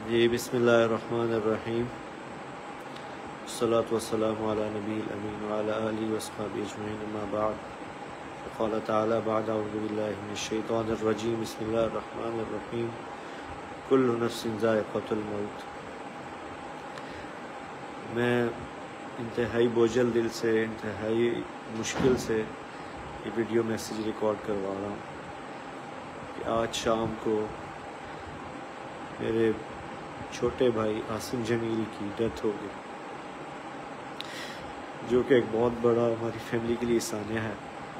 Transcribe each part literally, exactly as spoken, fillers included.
جی بسم اللہ الرحمن الرحیم، والصلاة والسلام علی نبی الامین وعلی آلہ واصحابہ اجمعین، اما بعد، قال تعالی بعد اعوذ باللہ من الشیطان الرجیم، بسم اللہ الرحمن الرحیم، کل نفس ذائقۃ الموت۔ میں انتہائی بوجھل دل سے، انتہائی مشکل سے یہ ویڈیو میسیج ریکارڈ کروا رہا ہوں کہ آج شام کو میرے چھوٹے بھائی عاصم جمیل کی ڈیتھ ہو گئی، جو کہ ایک بہت بڑا ہماری فیملی کے لیے سانحہ ہے۔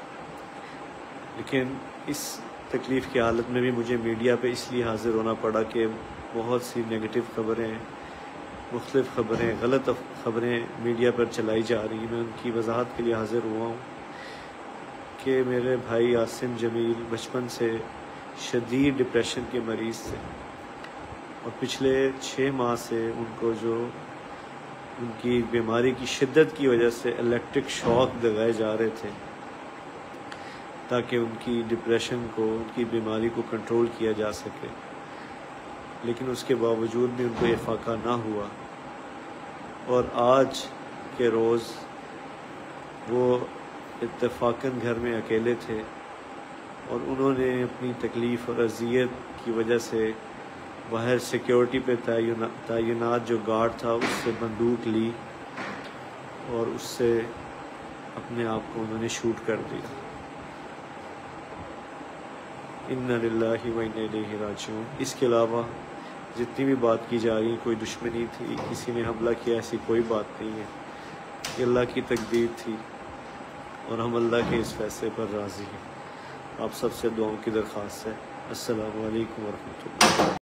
لیکن اس تکلیف کی حالت میں بھی مجھے میڈیا پہ اس لیے حاضر ہونا پڑا کہ بہت سی نگیٹو خبریں، مختلف خبریں، غلط خبریں میڈیا پر چلائی جا رہی ہیں۔ میں ان کی وضاحت کے لیے حاضر ہوا ہوں کہ میرے بھائی عاصم جمیل بچپن سے شدید ڈپریشن کے مریض تھے، اور پچھلے چھ ماہ سے ان کو جو ان کی بیماری کی شدت کی وجہ سے الیکٹرک شاک لگائے جا رہے تھے تاکہ ان کی ڈپریشن کو، ان کی بیماری کو کنٹرول کیا جا سکے، لیکن اس کے باوجود بھی ان کو افاقہ نہ ہوا۔ اور آج کے روز وہ اتفاقاً گھر میں اکیلے تھے، اور انہوں نے اپنی تکلیف اور اذیت کی وجہ سے باہر سیکیورٹی پہ تعینات جو گارڈ تھا اس سے بندوق لی اور اس سے اپنے آپ کو انہوں نے شوٹ کر دیا۔ انا للہ و انا الیہ راجعون۔ اس کے علاوہ جتنی بھی بات کی جا رہی ہے، کوئی دشمنی تھی، کسی نے حملہ کیا، ایسی کوئی بات نہیں ہے۔ یہ اللہ کی تقدیر تھی اور ہم اللہ کے اس فیصلے پر راضی ہیں۔ آپ سب سے دعاؤں کی درخواست ہے۔ السلام علیکم ورحمۃ اللہ۔